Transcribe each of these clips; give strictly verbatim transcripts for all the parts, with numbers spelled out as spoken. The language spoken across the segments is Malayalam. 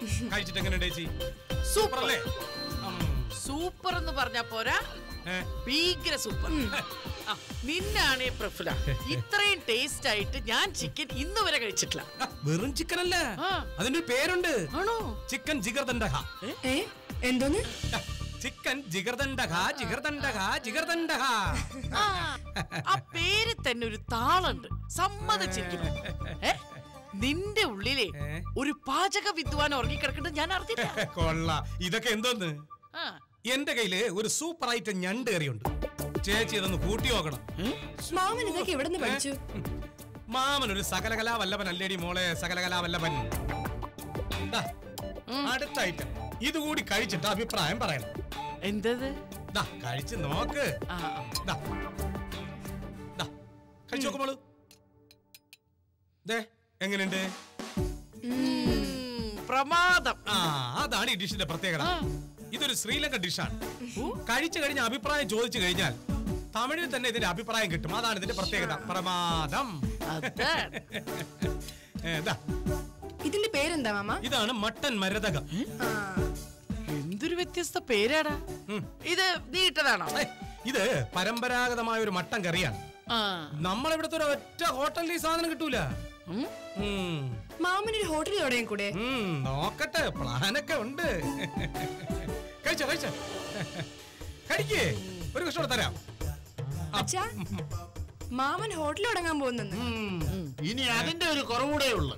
കഴിച്ചിട്ട് എങ്ങനെയുണ്ട് ചേച്ചി? സൂപ്പർ അല്ലേ? സൂപ്പർ എന്ന് പറഞ്ഞാ പോരാ, ഭീകര സൂപ്പർ. നിന്നാണ് പ്രഫുല, ഇത്രയും ടേസ്റ്റ് ആയിട്ട് ഞാൻ ചിക്കൻ ഇന്ന് വരെ കഴിച്ചിട്ടില്ല. വെറും ചിക്കൻ അല്ല, അതിന്റെ പേരുണ്ട്. ആണോ? ചിക്കൻ ജിഗർദണ്ഡഹ. എന്തോന്ന്? ചിക്കൻ ജിഗർദണ്ഡഹ, ജിഗർദണ്ഡഹ, ജിഗർദണ്ഡഹ. ആ പേര് തന്നെ ഒരു താളുണ്ട്, സമ്മതിച്ചിരിക്കുന്നു. നിന്റെ ഉള്ളിലെ ഒരു പാചക വിദ്വാൻ ഉറങ്ങിക്കിടക്കുന്നത് ഞാൻ അറിഞ്ഞില്ല. കൊള്ള, ഇതൊക്കെ എന്തോന്ന്? എന്റെ കയ്യില് ഒരു സൂപ്പർ ഐറ്റം ഞണ്ട് കറിയുണ്ട്. ചേച്ചി ഇതൊന്ന് കൂട്ടി നോക്കണം. മാമൻ ഇതൊക്കെ എവിടെ നിന്ന് പഠിച്ചു? മാമൻ ഒരു സകലകലാ വല്ലഭൻ അല്ലേടി മോളെ, സകലകലാ വല്ലഭൻ. അടുത്ത ഐറ്റം ഇതുകൂടി കഴിച്ചിട്ട് അഭിപ്രായം പറയണം. എന്തത്? കഴിച്ച് നോക്ക്. കഴിച്ചു നോക്കുമ്പോള് എങ്ങനെയുണ്ട്? പ്രമാദം. ആ, അതാണ് ഈ ഡിഷിന്റെ പ്രത്യേകത. ഇതൊരു ശ്രീലങ്കൻ ഡിഷാണ്. കഴിച്ചു കഴിഞ്ഞ അഭിപ്രായം ചോദിച്ചു കഴിഞ്ഞാൽ തമിഴിൽ തന്നെ ഇതിന്റെ അഭിപ്രായം കിട്ടും. അതാണ് ഇതിന്റെ പ്രത്യേകത. പ്രമാദം. ഇതിന്റെ പേരെന്താ മാമ? ഇതാണ് മട്ടൻ മരതകം. എന്തൊരു വ്യത്യസ്ത പേരാടാ. ഇത് നീ ഇട്ടതാണോ? ഇത് പരമ്പരാഗതമായ ഒരു മട്ടൻ കറിയാണ്. നമ്മളിവിടുത്തെ ഒരു ഒറ്റ ഹോട്ടലിൽ ഈ സാധനം കിട്ടൂല. മാമനൊരു ഹോട്ടലിൽ തുടങ്ങി കൂടെ? നോക്കട്ടെ, പ്ലാനൊക്കെ ഉണ്ട്. കഴിച്ചോ കഴിച്ചോ, കഴിക്കേ. ഒരു കഷ്ടം തരാം. അച്ഛാ, മാമൻ ഹോട്ടൽ തുടങ്ങാൻ പോകുന്നു. ഇനി അതിന്റെ ഒരു കുറവൂടെ ഉള്ളു.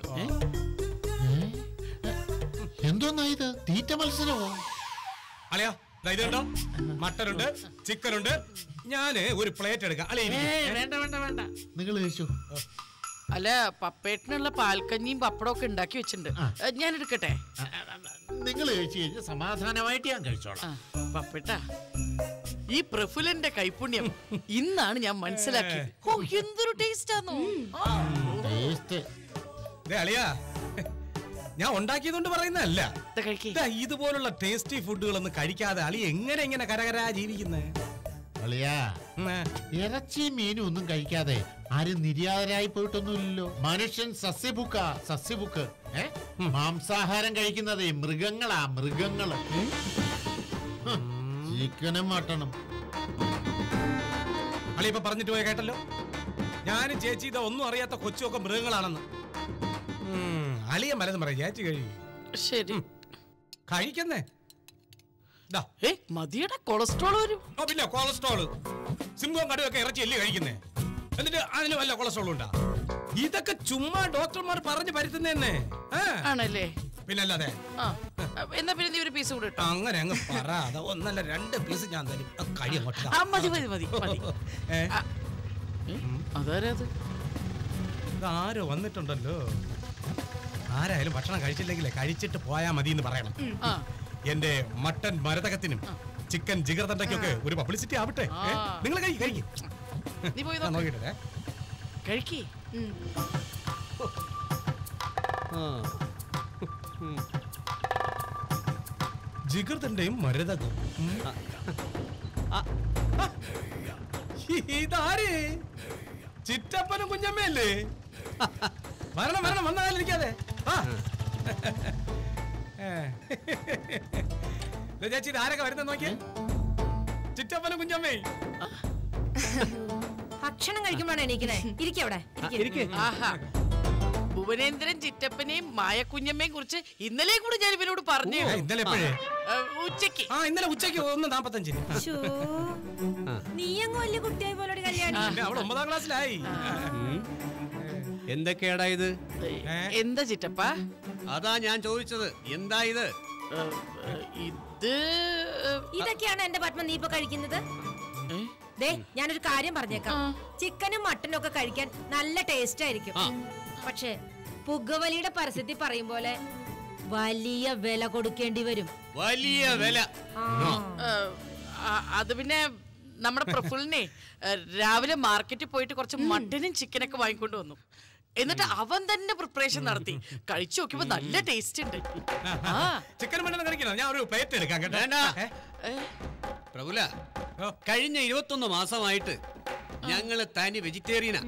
എന്തോന്നാ ഇത്? തീറ്റ മത്സരമോ? അളിയാ, ഇതുണ്ടോ? മട്ടനുണ്ട്, ചിക്കനുണ്ട്. ഞാന് ഒരു പ്ലേറ്റ് എടുക്കാം. വേണ്ട വേണ്ട വേണ്ട, നിങ്ങൾ കഴിച്ചു. അല്ല, പപ്പേട്ടിനുള്ള പാൽക്കഞ്ഞിയും പപ്പടവും ഒക്കെ ഉണ്ടാക്കി വെച്ചിട്ടുണ്ട്. ഞാൻ എടുക്കട്ടെ? നിങ്ങൾ കഴിച്ചു കഴിഞ്ഞാൽ സമാധാനമായിട്ട് ഞാൻ കഴിച്ചോളാം. പപ്പേട്ട, ഈ പ്രഫുലന്റെ കൈപുണ്യം ഇന്നാണ് ഞാൻ മനസ്സിലാക്കിയത്. ഓ, എന്തൊരു ടേസ്റ്റ് ആണോ! അളിയാ, ഞാൻ ഉണ്ടാക്കിയതുകൊണ്ട് പറയുന്നതല്ല. ഇതുപോലുള്ള ടേസ്റ്റി ഫുഡുകളൊന്നും കഴിക്കാതെ അളി എങ്ങനെ എങ്ങനെ കരകരാ ജീവിക്കുന്നേ? അളിയാ, ഇറച്ചി മീനും ഒന്നും കഴിക്കാതെ ആരും നിര്യാതരായി പോയിട്ടൊന്നുമില്ലല്ലോ. മനുഷ്യൻ സസ്യഭുക്ക സസ്യഭുക്ക് ഏ മാംസാഹാരം കഴിക്കുന്നതേ മൃഗങ്ങളാ, മൃഗങ്ങള്. ചിക്കനും മട്ടണം. അളി ഇപ്പൊ പറഞ്ഞിട്ട് പോയ കേട്ടല്ലോ. ഞാനും ചേച്ചി ഇതാ ഒന്നും അറിയാത്ത കൊച്ചുമൊക്കെ മൃഗങ്ങളാണെന്ന്. അളിയ മലന്ന് പറയാം. ചേച്ചി കഴി. ശരി, കഴിക്കുന്നേ. മതിയുടെ കൊളസ്ട്രോൾ വരും. പിന്നെ കൊളസ്ട്രോള്, സിംഹവും കടുവൊക്കെ ഇറച്ചി അല്ലേ കഴിക്കുന്നേ? എന്നിട്ട് അതിന് വല്ല കൊളസ്ട്രോൾ ഉണ്ടാ? ഇതൊക്കെ ചുമ്മാ ഡോക്ടർമാർ പറഞ്ഞു പരുത്തുന്നേ ആണല്ലേ? പിന്നല്ലാതെ. എന്നാ പിന്നെ നീ ഒരു പീസ് കൂടെ ഇട്ടോ. അങ്ങനെ അങ്ങ് പറ. ഒന്നല്ല രണ്ട് പീസ് ഞാൻ തരും. കഴി അങ്ങോട്ട്. മതി മതി മതി മതി. അതാരത്? ആരോ വന്നിട്ടുണ്ടല്ലോ. ആരായാലും ഭക്ഷണം കഴിച്ചില്ലെങ്കിലേ കഴിച്ചിട്ട് പോയാ മതി എന്ന് പറയണം. എന്റെ മട്ടൻ മരതകത്തിനും ചിക്കൻ ജിഗർദണ്ഡയ്ക്കൊക്കെ ഒരു പബ്ലിസിറ്റി ആവട്ടെ. നിങ്ങൾ കഴിക്കും. നീ പോയി നോക്കിട്ടെ കഴിക്കേ. ജിഗർദണ്ഡയും മരതകവും. ഇതാര്? ചിറ്റപ്പനും കുഞ്ഞമ്മയല്ലേ? വരണം വരണം, വന്നാലിരിക്കാതെ. ചേച്ചി ആരൊക്കെ വരുന്ന നോക്കിയേ. ചിറ്റപ്പനും കുഞ്ഞമ്മേ. ഭക്ഷണം കഴിക്കുമ്പോഴാണ് എണീക്കണേ. ഇരിക്കവിടെ. ഭുവനേന്ദ്രൻ ചിറ്റപ്പനെയും മായക്കുഞ്ഞമ്മയും കുറിച്ച് ഇന്നലെ കൂടെ ഞാൻ ഇവനോട് പറഞ്ഞു. ഇന്നലെ ഉച്ചക്ക്. ആ ഇന്നലെ ഉച്ചക്ക് ഒന്ന് നാപ്പത്തഞ്ചിന്. നീ അങ്ങ് വലിയ കുട്ടിയായി പോലെ കല്യാണം. അവൾ ഒമ്പതാം ക്ലാസ്സിലായി. എന്തൊക്കെയാടാ ഇത്? എന്താ ചിറ്റപ്പ? അതാ ഞാൻ ചോദിച്ചത്. എന്താ ഇത്? ഇത് ഇതൊക്കെയാണ് എന്റെ പത്മ നീ ഇപ്പൊ കഴിക്കുന്നത്? ദേ, ഞാനൊരു കാര്യം പറഞ്ഞേക്കാം. ചിക്കനും മട്ടനും ഒക്കെ കഴിക്കാൻ നല്ല ടേസ്റ്റ് ആയിരിക്കും. പക്ഷെ പുകവലിയുടെ പരസ്യത്തിൽ പറയും പോലെ വലിയ വില കൊടുക്കേണ്ടി വരും. വലിയ വില? അത് പിന്നെ നമ്മുടെ പ്രഫുലിനെ രാവിലെ മാർക്കറ്റിൽ പോയിട്ട് കുറച്ച് മട്ടനും ചിക്കനൊക്കെ വാങ്ങിക്കൊണ്ട് വന്നു. എന്നിട്ട് അവൻ തന്നെ പ്രിപ്പറേഷൻ നടത്തി. കഴിച്ചു നോക്കിയപ്പോ നല്ല ടേസ്റ്റ് ഉണ്ട്. ചിക്കൻ മട്ടൻ കഴിക്കണം. ഞാൻ ഒരു പ്ലേറ്റ് എടുക്കാം. പ്രഭുല, കഴിഞ്ഞ ഇരുപത്തൊന്ന് മാസമായിട്ട് ഞങ്ങള് തനി വെജിറ്റേറിയനാ.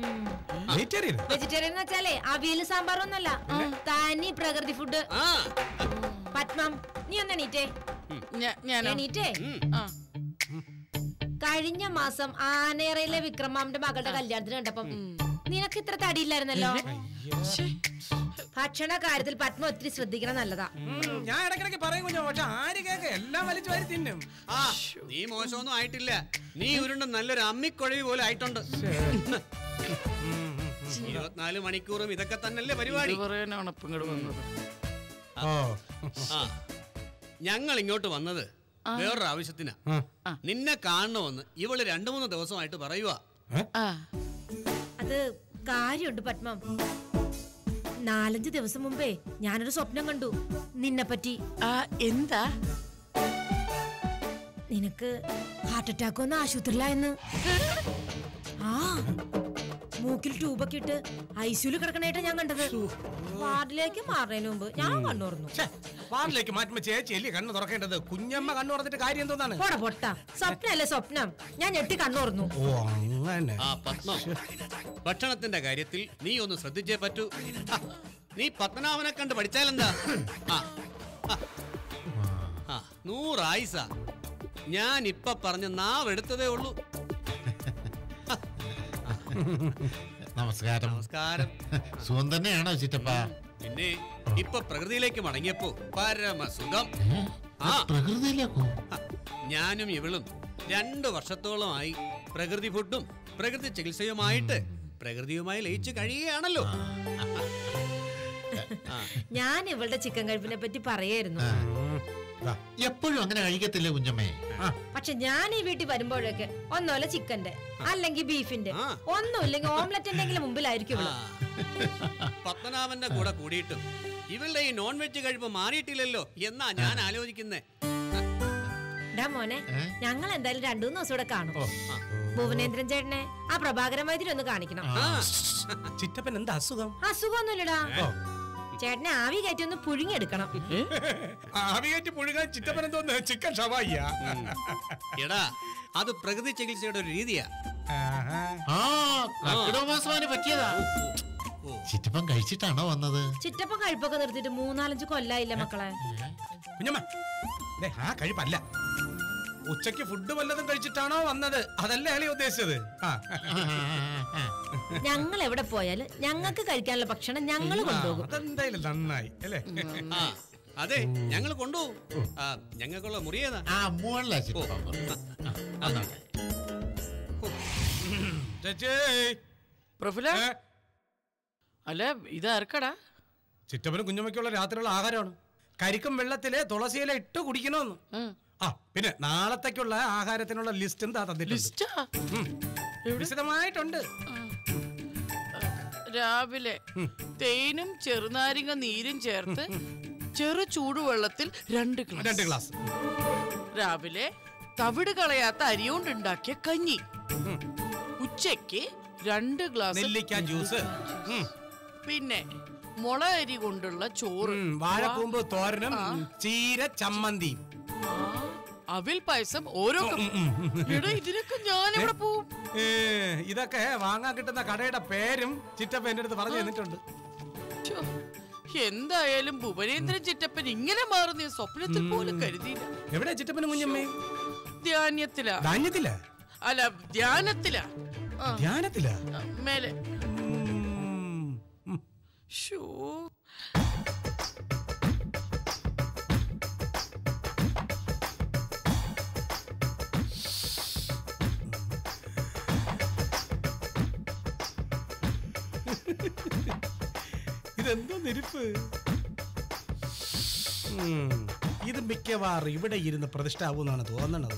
വെജിറ്റേറിയൻ വെച്ചാലേ അവിയലും സാമ്പാറും ഒന്നല്ല, തനി പ്രകൃതി ഫുഡ്. പത്മം നീ ഒന്ന് എണീറ്റേ ഞാനോ എണീറ്റേ ആ കഴിഞ്ഞ മാസം ആനേറയിലെ വിക്രമാമിന്റെ മകളുടെ കല്യാണത്തിന് കണ്ടപ്പം നിനക്ക് ഇത്ര തടിയില്ലായിരുന്നല്ലോ. ഭക്ഷണ കാര്യത്തിൽ പത്മ ഒത്തിരി ശ്രദ്ധിക്കണം നല്ലതാ. ഞാൻ ഇടക്കിടക്ക് പറയും കുഞ്ഞോ, പക്ഷെ ആര് കേക്ക് എല്ലാം വലിച്ചു വാരി തിന്നും. ആ നീ മോശമൊന്നും ആയിട്ടില്ല. നീ ഉരുണ്ട് നല്ലൊരു അമ്മിക്കൊഴവി പോലെ ആയിട്ടുണ്ട്. ഇരുപത്തിനാല് മണിക്കൂറും ഇതൊക്കെ തന്നെയല്ലേ പരിപാടി. പറയാനാണ് ഇപ്പൊ ഇങ്ങോട്ട് വന്നത്. ആ ഞങ്ങൾ ഇങ്ങോട്ട് വന്നത് വേറൊരു ആവശ്യത്തിനാ. നിന്നെ കാണണമെന്ന് ഇവള് രണ്ടു മൂന്ന് ദിവസമായിട്ട് പറയുവാ. അത് കാര്യമുണ്ട് പത്മം. നാലഞ്ച് ദിവസം മുമ്പേ ഞാനൊരു സ്വപ്നം കണ്ടു നിന്നെ പറ്റി. എന്താ? നിനക്ക് ഹാർട്ട് അറ്റാക്ക് വന്ന ആശുപത്രിയിലായെന്ന്. ആ മൂക്കിൽ ട്യൂബൊക്കെ ഇട്ട് ഐസിയുല് കിടക്കണേട്ടാ ഞാൻ കണ്ടത്. വാർഡിലേക്ക് മാറുന്നതിന് മുമ്പ് ഞാൻ കണ്ണുറന്നു. വാർഡിലേക്ക് മാറ്റുമ്പോ ചേച്ചി അല്ലേ കണ്ണ് തുറക്കേണ്ടത്? കുഞ്ഞമ്മ കണ്ണു തുറന്നിട്ട് കാര്യം എന്തോന്നാണ്? പോടാ പൊട്ട, സ്വപ്നല്ലേ സ്വപ്നം. ഞാൻ ഞെട്ടി കണ്ണുറന്നു. ഓ അങ്ങനെ. ആ പത്മം, ഭക്ഷണത്തിന്റെ കാര്യത്തിൽ നീ ഒന്ന് ശ്രദ്ധിച്ചേ പറ്റൂ. നീ പത്മനാഭനെ കണ്ട് പഠിച്ചാലെന്താ? ആ നൂറായിസ ഞാൻ ഇപ്പൊ പറഞ്ഞ നാവ് എടുത്തതേ ഉള്ളൂ. നമസ്കാരം. നമസ്കാരം. സുഖം തന്നെയാണോ ചിറ്റപ്പ? പിന്നെ ഇപ്പൊ പ്രകൃതിയിലേക്ക് മടങ്ങിയപ്പോ പരമസുഖം. ആ പ്രകൃതിയിലേക്കോ? ഞാനും ഇവളും രണ്ടു വർഷത്തോളമായി പ്രകൃതി ഫുഡും പ്രകൃതി ചികിത്സയുമായിട്ട് പ്രകൃതിയുമായി ലയിച്ചു കഴിയുകയാണല്ലോ. ഞാൻ ഇവളുടെ ചിക്കൻ കഴിപ്പിനെ പറ്റി പറയായിരുന്നു. എപ്പോഴും അങ്ങനെ കഴിക്കത്തില്ലേ കുഞ്ഞമ്മേ? പക്ഷെ ഞാൻ ഈ വീട്ടിൽ വരുമ്പോഴൊക്കെ ഒന്നുമല്ല ചിക്കന്റെ അല്ലെങ്കിൽ ബീഫിന്റെ, ഒന്നുമില്ലെങ്കിൽ ഓംലെറ്റ് എന്തെങ്കിലും മുമ്പിലായിരിക്കും. പത്മനാഭന്റെ കൂടെ കൂടിയിട്ടും ഇവളുടെ ഈ നോൺ വെജ് കഴിപ്പ് മാറിയിട്ടില്ലല്ലോ എന്നാ ഞാൻ ആലോചിക്കുന്നേ. ഡാ മോനെ, ഞങ്ങൾ എന്തായാലും രണ്ടു മൂന്ന് ദിവസം കൂടെ കാണും. ഭുവനേന്ദ്രൻ ചേട്ടനെ ആ പ്രഭാകരൻ വൈദ്യരെ ഒന്ന് കാണിക്കണം. ചിറ്റപ്പൻ എന്താ അസുഖം? അസുഖമൊന്നുമില്ലടാ, ചേട്ടനെ ആവി കയറ്റി ഒന്ന് പുഴുങ്ങിയെടുക്കണം. ആവി കയറ്റി പുഴുങ്ങാൻ ചിറ്റപ്പൻ എന്തോന്ന് ചിക്കൻ ഷവായിയാ? എടാ അത് പ്രകൃതി ചികിത്സയുടെ ഒരു രീതിയാ. പറ്റിയതാ. ചിറ്റപ്പൻ കഴിച്ചിട്ടാണോ വന്നത്? ചിറ്റപ്പൻ കഴിപ്പൊക്കെ നിർത്തിയിട്ട് മൂന്നാലഞ്ച് കൊല്ലായില്ല മക്കളെ. കുഞ്ഞമ്മ ആ കഴിപ്പല്ല, ഉച്ചക്ക് ഫുഡ് വല്ലതും കഴിച്ചിട്ടാണോ വന്നത്? അതല്ലേ അളി ഉദ്ദേശിച്ചത്? ഞങ്ങൾ എവിടെ പോയാലും ഞങ്ങൾക്ക് കഴിക്കാനുള്ള ഭക്ഷണം ഞങ്ങൾ കൊണ്ടുപോകും. അതെന്തായാലും നന്നായി അല്ലേ? അതെ ഞങ്ങൾ കൊണ്ടുപോകും. ഞങ്ങൾക്കുള്ള മുറിയേതാ? ആ മുകളിലാ ചിറ്റപ്പൻ. പ്രഫുല, അല്ല ഇതാർക്കടാ? ചിറ്റപ്പനും കുഞ്ഞമ്മയ്ക്കുള്ള രാത്രിയുള്ള ആഹാരമാണ്. കരിക്കും വെള്ളത്തില് തുളസിയില ഇട്ട് കുടിക്കണമെന്ന്. ആ പിന്നെ നാളത്തേക്കുള്ള ആഹാരത്തിനുള്ള ലിസ്റ്റ് എന്താ തന്നിട്ടുണ്ട്? വിശദമായിട്ടുണ്ട്. രാവിലെ തേനും ചെറുനാരിങ്ങ നീരും ചേർത്ത് ചെറു ചൂടുവെള്ളത്തിൽ രണ്ട് ഗ്ലാസ് രണ്ട് ഗ്ലാസ് രാവിലെ തവിട് കളയാത്ത അരിയോണ്ടുണ്ടാക്കിയ കഞ്ഞി. ഉച്ചയ്ക്ക് രണ്ട് ഗ്ലാസ് നെല്ലിക്ക ജ്യൂസ്. പിന്നെ മുള അരി കൊണ്ടുള്ള ചോറ്, വാഴക്കൂമ്പ് തോരനും ചീര ചമ്മന്തിയും, അവിൽ പായസം ഓരോ. ഇതിനൊക്കെ ഞാൻ എവിടെ പോവും? ഇതൊക്കെ വാങ്ങാൻ കിട്ടുന്ന കടയുടെ പേരും ചിറ്റപ്പൻ എന്റെ അടുത്ത് പറഞ്ഞു തന്നിട്ടുണ്ട്. എന്തായാലും ഭുവനേന്ദ്രൻ ചിറ്റപ്പൻ ഇങ്ങനെ മാറുന്ന സ്വപ്നത്തിൽ പോലും കരുതിയില്ല. എവിടെ ചിറ്റപ്പനും കുഞ്ഞമ്മേ? ധ്യാനത്തിലാ. ധാന്യത്തിലാ? അല്ല ധ്യാനത്തിലാ. ധ്യാനത്തിലാ? മേലെ. ഷോ ഇതെന്തോ നെരുപ്പ്? ഇത് മിക്കവാറും ഇവിടെ ഇരുന്ന് പ്രതിഷ്ഠാവൂന്നാണ് തോന്നണത്.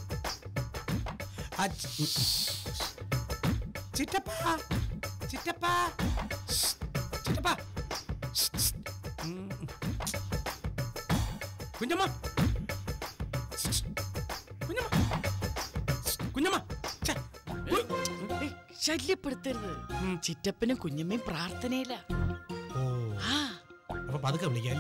ചിറ്റപ്പ ചിറ്റപ്പ ചിറ്റപ്പ കുഞ്ഞമ്മ കുഞ്ഞമ്മ കുഞ്ഞമ്മ ശല്യപ്പെടുത്തരുത്. ചിറ്റപ്പനും കുഞ്ഞമ്മയും പ്രാർത്ഥനയില്ല. അപ്പൊ പതുക്കെ വിളിക്കാം.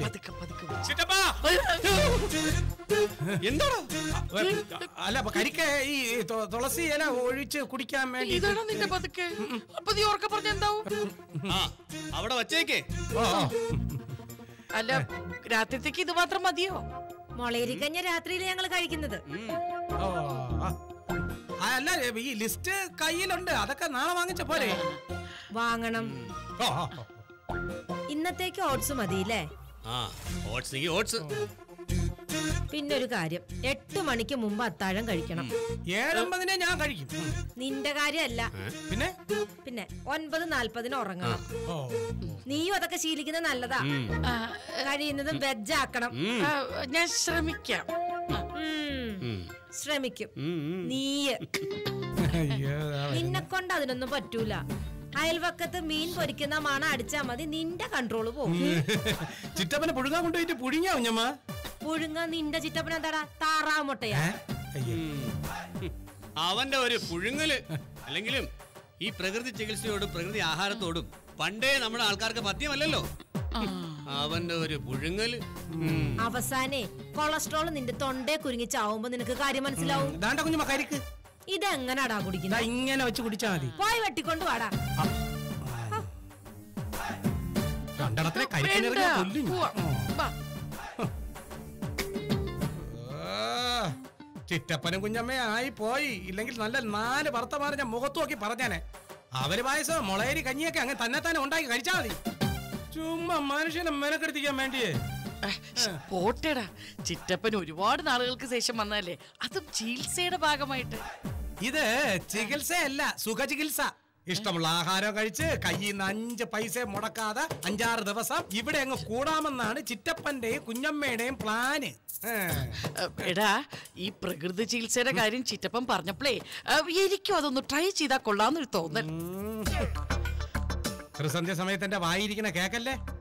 അല്ല കരിക്ക ഈ തുളസി ഇല ഒഴിച്ച് കുടിക്കാൻ വേണ്ടി. ഇതാണോ നിന്റെ പതുക്കെ? അപ്പൊ നീ ഓർക്ക പറഞ്ഞ എന്താവും? അവിടെ വച്ചേക്കേ. അല്ല രാത്രിത്തേക്ക് ഇത് മാത്രം മതിയോ? മുളയിരിക്കഞ്ഞ രാത്രിയിൽ ഞങ്ങൾ കഴിക്കുന്നത്. ഓ, ആ. ആ, അല്ല ഈ ലിസ്റ്റ് കയ്യിലുണ്ട്, അതൊക്കെ നാളെ വാങ്ങിച്ച പോരെ? വാങ്ങണം. ഓ, ഓ, ഓ. ഇന്നത്തേക്ക് ഓട്സ് മതിയില്ലേ? ആ ഓട്സ് ഓട്സ്. പിന്നൊരു കാര്യം, എട്ട് മണിക്ക് മുമ്പ് അത്താഴം കഴിക്കണം. ഏഴമ്പതിനെ ഞാൻ കഴിക്കും. നിന്റെ കാര്യമല്ല, പിന്നെ പിന്നെ ഒൻപത് നാൽപ്പതിന് ഉറങ്ങണം. ഓ, നീയും അതൊക്കെ ശീലിക്കുന്നത് നല്ലതാ. ആ, കഴിയുന്നതും വെജ് ആക്കണം. ആ, ഞാൻ ശ്രമിക്കാം. ഉം. ശ്രമിക്കും. നീയ് അയ്യോ, നിന്നെ കൊണ്ട് അതിനൊന്നും പറ്റൂല. അയൽവക്കത്ത് മീൻ പൊരിക്കുന്ന മണം അടിച്ചാ മതി, നിന്റെ കൺട്രോള് പോകും. ചിറ്റപ്പനെ പുഴുങ്ങാൻ കൊണ്ടുപോയിട്ട് പുഴുങ്ങിയാ കുഞ്ഞമ്മ? പുഴുങ്ങ നിന്റെ ചിറ്റപ്പന എന്താടാ, താറാമുട്ടയാ? അവന്റെ ഒരു പുഴുങ്ങല്. അല്ലെങ്കിലും ഈ പ്രകൃതി ചികിത്സയോടും പ്രകൃതി ആഹാരത്തോടും പണ്ടേ നമ്മുടെ ആൾക്കാർക്ക് പഥ്യമല്ലല്ലോ. അവന്റെ ഒരു പുഴുങ്ങല്. അവസാനേ കൊളസ്ട്രോൾ നിന്റെ തൊണ്ടേ കുരുങ്ങി ചാവുമ്പോ നിനക്ക് കാര്യം മനസ്സിലാവും. ദാണ്ട കുഞ്ഞമ്മ കരിക്ക്. ഇതെങ്ങനാടാ കുടിക്കുന്നത്? ഇങ്ങനെ വെച്ച് കുടിച്ചാ മതി. പോയി വെട്ടിക്കൊണ്ട് വാടാ. രണ്ടെണ്ണത്തിനെ കരിക്കിനിറങ്ങിയ കൊല്ലും. വാ. ചിറ്റപ്പനും കുഞ്ഞമ്മയായി പോയി. ഇല്ലെങ്കിൽ നല്ല നാല് ഭർത്തമാരെ ഞാൻ മുഖത്ത് നോക്കി പറഞ്ഞാനെ. അവര് പായസം മുളയരി കഞ്ഞിയൊക്കെ അങ്ങ് തന്നെ തന്നെ ഉണ്ടാക്കി കഴിച്ചാ മതി. ചുമ്മാ മനുഷ്യനെ മെനക്കെടുത്തിക്കാൻ വേണ്ടിയേ. പോട്ടേടാ, ചിറ്റപ്പൻ ഒരുപാട് നാളുകൾക്ക് ശേഷം വന്നല്ലേ, അതും ചികിത്സയുടെ ഭാഗമായിട്ട്. ഇത് ചികിത്സയല്ല, സുഖചികിത്സ. ഇഷ്ടമുള്ള ആഹാരം കഴിച്ച് കയ്യിൽ നിന്ന് അഞ്ച് പൈസ മുടക്കാതെ അഞ്ചാറ് ദിവസം ഇവിടെ അങ്ങ് കൂടാമെന്നാണ് ചിറ്റപ്പന്റെയും കുഞ്ഞമ്മയുടെയും പ്ലാന്. എടാ, ഈ പ്രകൃതി ചികിത്സയുടെ കാര്യം ചിറ്റപ്പൻ പറഞ്ഞപ്പോഴേ എനിക്കും അതൊന്ന് ട്രൈ ചെയ്താൽ കൊള്ളാന്നൊരു തോന്നൽ. ത്രിസന്ധ്യ സമയത്ത് എന്റെ വായിരിക്കണ കേക്കല്ലേ?